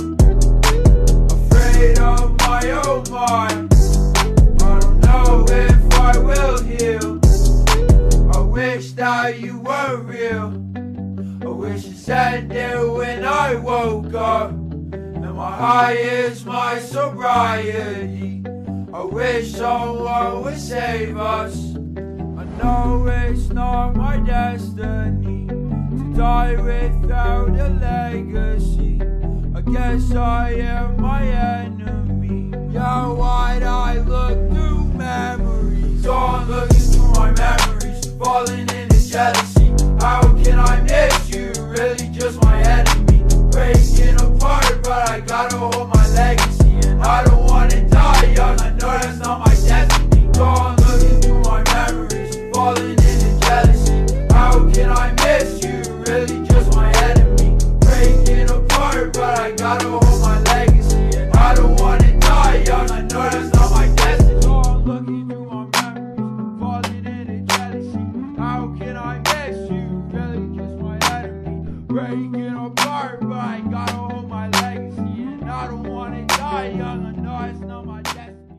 afraid of my own mind. I don't know if I will heal. I wish that you were real. I wish it said there when I woke up, and my high is my sobriety. I wish someone would save us. I know it's not my destiny to die without a legacy. I guess I am my enemy. Yeah, why'd I look through memories? So I'm looking through my memories, falling into jealousy. How can I miss you? Really just my enemy. Breaking apart, but I gotta hold my legacy. And I don't wanna die young, I know that's not my destiny. So I'm looking through my memories, falling into jealousy. How can I miss you? Really just my enemy. Breaking apart, but I gotta hold my legacy. And I don't wanna die young, I know that's not my destiny. So I'm looking through my memories, falling into jealousy. How can I miss you? Really just my enemy. Breaking apart, but I gotta hold my legacy. And I don't wanna die young, I know it's not my destiny.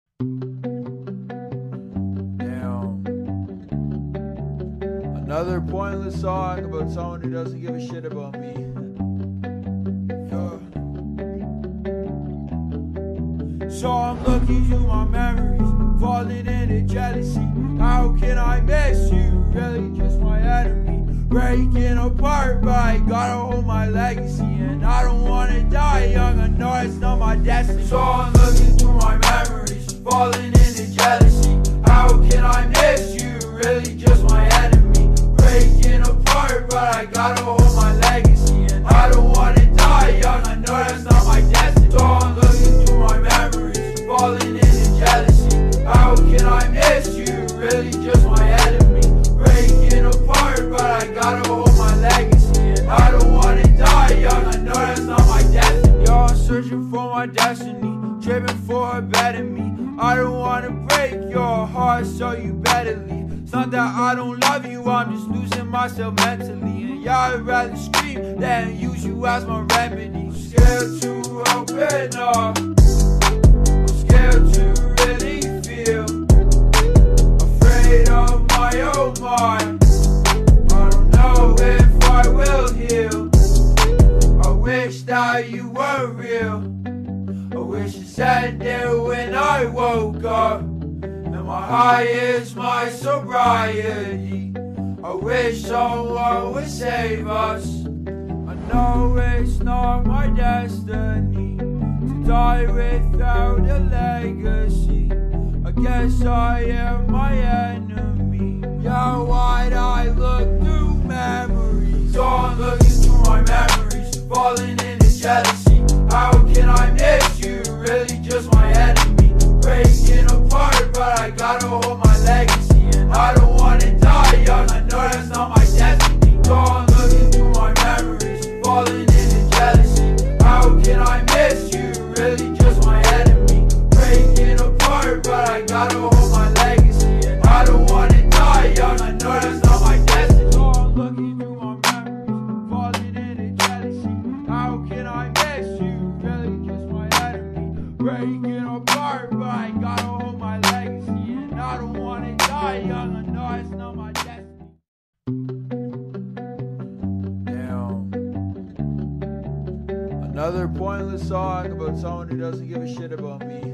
Damn. Another pointless song about someone who doesn't give a shit about me. So I'm looking through my memories, falling into jealousy. How can I miss you? Really just my enemy. Breaking apart, but I gotta hold my legacy. And I don't wanna die young, I know it's not my destiny. So I'm looking through my memories, falling into jealousy. How can I miss you? Really just my enemy. Breaking apart, but I gotta hold my legacy. And I don't wanna die young, I know that's not my destiny. So I'm looking through my memories, falling into jealousy. How can I miss you? Really just my enemy. Breaking apart, but I gotta hold my legacy. And I don't wanna die young, I know that's not my destiny. Yo, I'm searching for my destiny, tripping for a better me. I don't wanna break your heart, so you better leave. It's not that I don't love you, I'm just losing myself mentally. And yeah, I'd rather scream than use you as my remedy. I'm scared to open up, I'm scared to really feel, afraid of my own mind. I don't know if I will heal. I wish that you were real. I wish it said there when I woke up, and my high is my sobriety. I wish someone would save us. I know it's not my destiny to die without a legacy. I guess I am my enemy. Yeah, why'd I look through memories? So I'm looking through my memories, falling into jealousy. How can I miss you? Really just my enemy. Breaking apart, but I gotta hold my legacy. And I don't wanna die young, I know that's not my destiny. So I'm looking through my memories, falling into jealousy. How can I miss you? Really just my enemy. Breaking apart, but I gotta hold my legacy. And I don't wanna die young, I know that's not my destiny. So I'm looking through my memories, breaking apart, but I gotta hold my legacy. And I don't wanna die young, I know it's not my destiny. Damn. Another pointless song about someone who doesn't give a shit about me.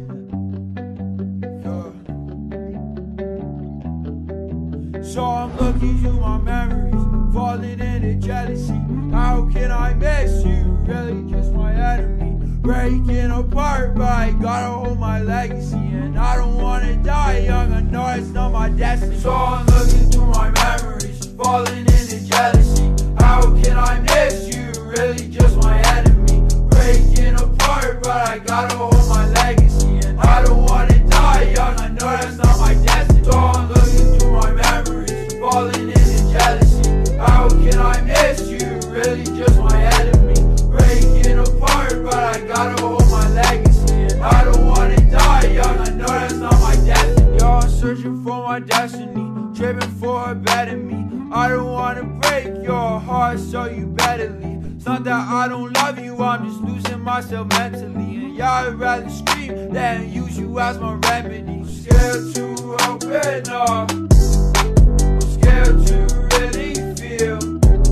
So I'm looking through my memories, falling into jealousy. How can I miss you? Really just my enemy. Breaking apart, but I gotta hold my legacy. And I don't wanna die young, I know it's not my destiny. So I'm looking through my memories, falling into jealousy. How can I miss you? Really just my enemy. Breaking apart, but I gotta hold my legacy. And I don't wanna die young, I know that's not my destiny. So I'm looking through my memories, falling into jealousy. How can I miss you? Really just my enemy. Breaking apart, but I gotta hold my legacy. And I don't wanna die young, I know that's not my destiny. Yo, I'm searching for my destiny, tripping for a better me. I don't wanna break your heart, so you better leave. It's not that I don't love you, I'm just losing myself mentally. And yeah, I'd rather scream than use you as my remedy. I'm scared to open up, I'm scared to really feel,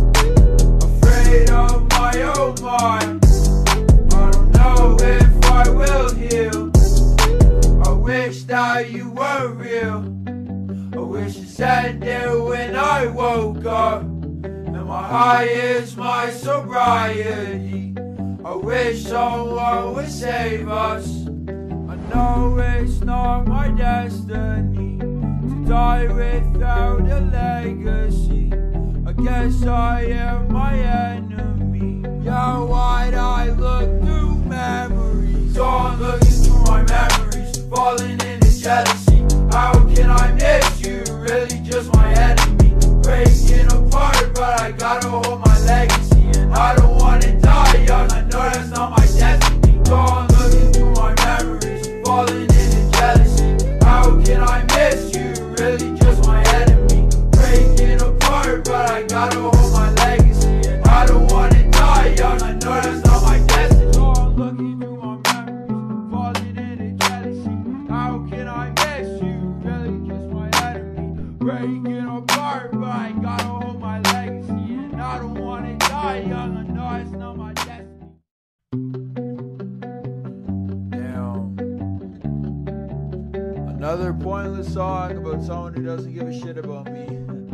afraid of my own mind. I don't know if I will heal. I wish that you were real. I wish it's ended when I woke up, and my high is my sobriety. I wish someone would save us. I know it's not my destiny to die without a legacy. I guess I am my enemy. Yeah, why'd I look through memories? So I'm looking through my memories, falling into jealousy. How can I miss you? Really just my enemy. Breaking apart, but I gotta hold my legacy. And I don't wanna die young, I know that's not my destiny. So I'm looking through my memories, falling into jealousy. How can I miss you? Really just my enemy. Breaking apart, but I gotta hold my legacy. And I don't wanna die young, I know that's not my destiny. So I'm looking through my memories, falling into jealousy. How can I miss you? Really just my enemy. Breaking apart, but I gotta hold my legacy. And I don't wanna die young, I know it's not my destiny. Damn. Another pointless song about someone who doesn't give a shit about me.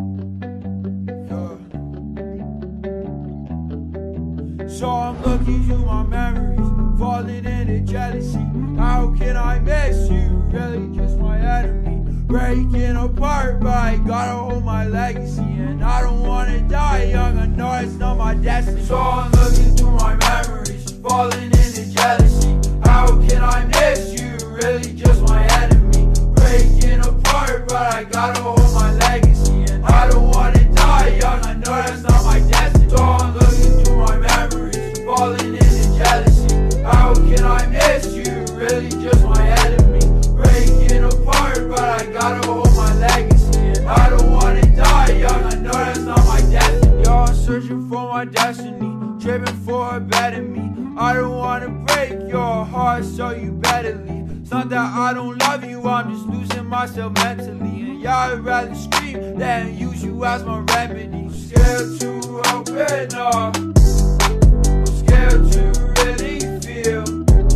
So I'm looking through my memories, falling into jealousy. How can I miss you? Really just my enemy. Breaking apart, but I gotta hold my legacy. And I don't wanna die young, I know it's not my destiny. So I'm looking through my memories, falling into jealousy. How can I miss you? Really just my enemy. Breaking apart, but I gotta hold my legacy. And I don't wanna die young, I know that's not my destiny. So I'm looking through my memories, falling into jealousy. How can I miss you? Really just my enemy. Breaking apart, but I gotta hold my legacy. And I don't wanna die young, I know that's not my destiny. Yo, I'm searching for my destiny, tripping for a better me. I don't wanna break your heart, so you better leave. It's not that I don't love you, I'm just losing myself mentally. And yeah, I'd rather scream than use you as my remedy. I'm scared to open up, I'm scared to really feel,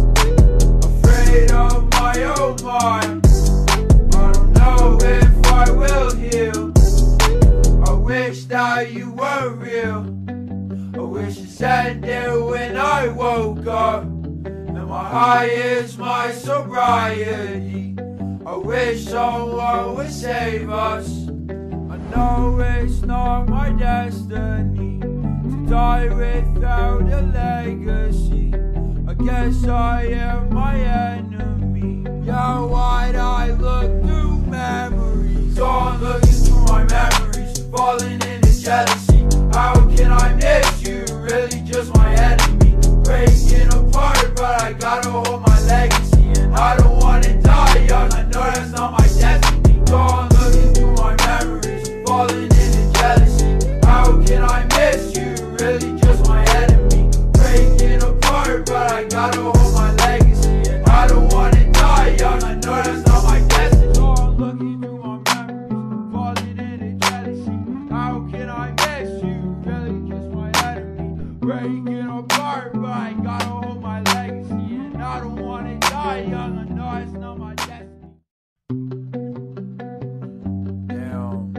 afraid of my own mind. I don't know if I will heal. I wish that you were real. I wish it's ended when I woke up, and my high is my sobriety. I wish someone would save us. I know it's not my destiny to die without a legacy. I guess I am my enemy. Yeah, why'd I look through memories? So I'm looking through my memories, falling into jealousy. How can I miss you? Really just my enemy. Breaking apart, but I gotta hold my legacy. And I don't wanna die young, I know that's not my destiny. So I'm looking through my memories, falling into jealousy. How can I miss you? Really just my enemy. Breaking apart, but I gotta hold my legacy. And I don't wanna breaking apart, but I gotta hold my legacy. And I don't wanna die young, I know it's not my destiny. Damn.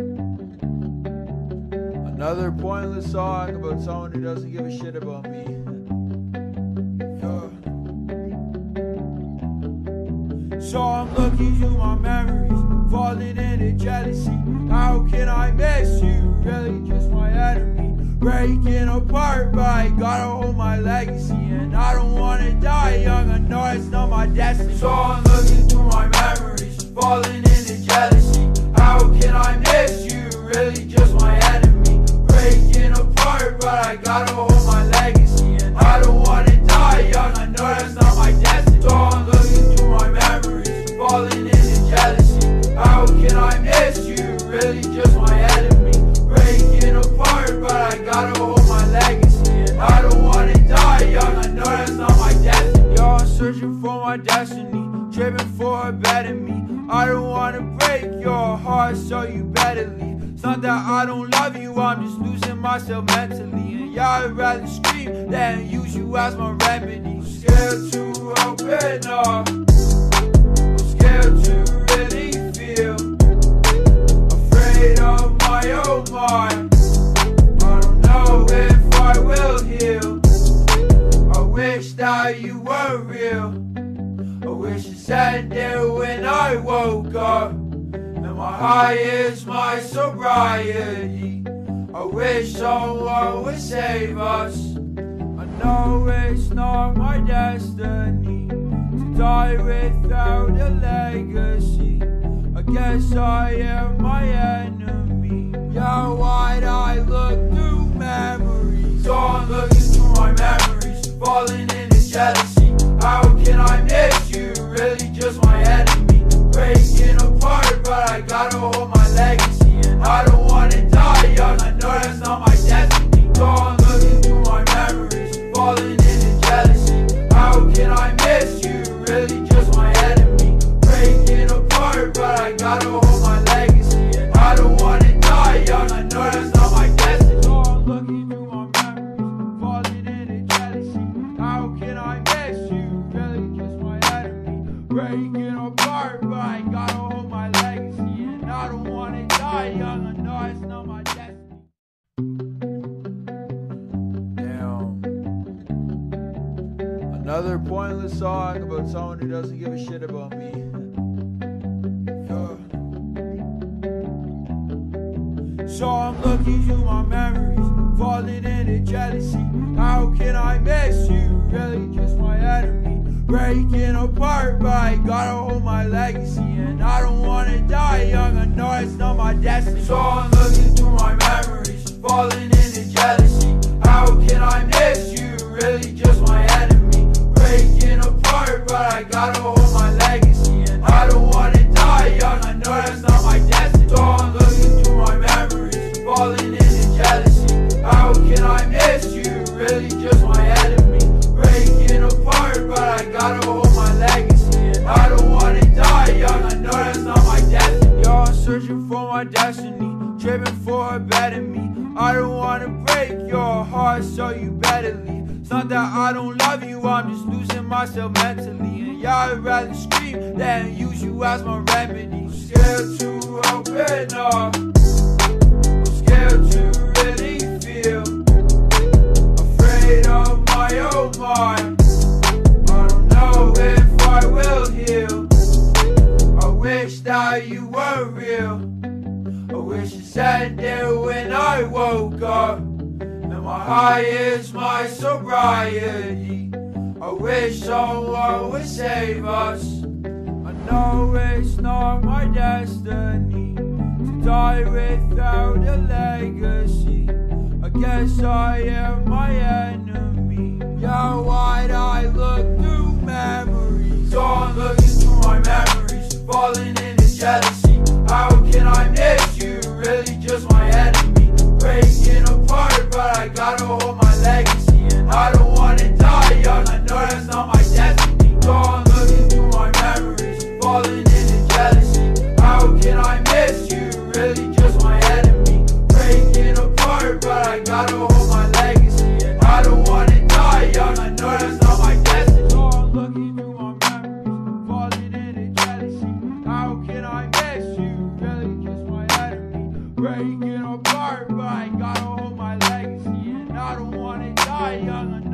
Another pointless song about someone who doesn't give a shit about me. So I'm looking through my memories, falling into jealousy. How can I miss you? Really just my enemy. Breaking apart, but I gotta hold my legacy. And I don't wanna die young, I know it's not my destiny. So I'm looking through my memories, falling into jealousy. How can I miss you? Really just my enemy. Breaking apart, but I gotta hold my legacy. And I don't wanna die young, I know that's not my destiny. So I'm looking through my memories, falling into jealousy. How can I miss you? Really just my enemy. Breaking apart, but I gotta hold my legacy. And I don't wanna die young, I know that's not my destiny. Yo, I'm searching for my destiny, driven for a better me. I don't wanna break your heart, so you better leave. It's not that I don't love you, I'm just losing myself mentally. And yeah, I'd rather scream than use you as my remedy. I'm scared to open up, I'm scared to really feel, afraid of my own mind. I don't know if I will heal. I wish that you were real. I wish it sat there when I woke up, and my high is my sobriety. I wish someone would save us. I know it's not my destiny to die without a legacy. I guess I am my enemy. Yeah, why'd I look through memories? So I'm looking through my memories, falling into jealousy. How can I miss you? Really just my enemy. Breaking apart, but I gotta hold my legacy. And I don't wanna die young, I know that's not my destiny. So I'm looking through my memories, falling into jealousy. How can I miss you? Really just my enemy. Breaking apart, but I gotta hold my legacy. And I don't wanna die young, I know that's not my destiny. So I'm looking through my memories, falling into jealousy. How can I miss you? Really just my enemy. Breaking apart, but I gotta hold my legacy. And I don't wanna die young, I know it's not my destiny. Damn. Another pointless song about someone who doesn't give a shit about me. So I'm looking through my memories, falling into jealousy. How can I miss you? Really just my enemy. Breaking apart, but I gotta hold my legacy. And I don't wanna die young, I know it's not my destiny. So I'm looking through my memories, falling into jealousy. How can I miss you? Really just my enemy. Breaking apart, but I gotta hold my legacy. And I don't wanna die young, I know that's not my destiny. So I'm looking through my memories, falling into jealousy. How can I miss you? Really just my enemy. Breaking apart, but I gotta hold my legacy. And I don't wanna die young, I know that's not my destiny. Yo, I'm searching for my destiny, driven for a better me. I don't wanna break your heart, so you better leave. It's not that I don't love you, I'm just losing myself mentally. And yeah, I'd rather scream than use you as my remedy. I'm scared to open up, I'm scared to really feel, afraid of my own mind. I don't know if I will heal. I wish that you were real. I wish it sat there when I woke up, and my high is my sobriety. I wish someone would save us. I know it's not my destiny to die without a legacy. I guess I am my enemy. Yeah, why'd I look through memories? So I'm looking through my memories, falling into jealousy. How can I miss you? Really just my enemy. Breaking apart, but I gotta hold my legacy. And I don't wanna die young, I know that's not my destiny. So I'm looking through my memories, falling into jealousy. How can I miss you? Really just my enemy. Breaking apart, but I gotta hold my legacy. And I don't young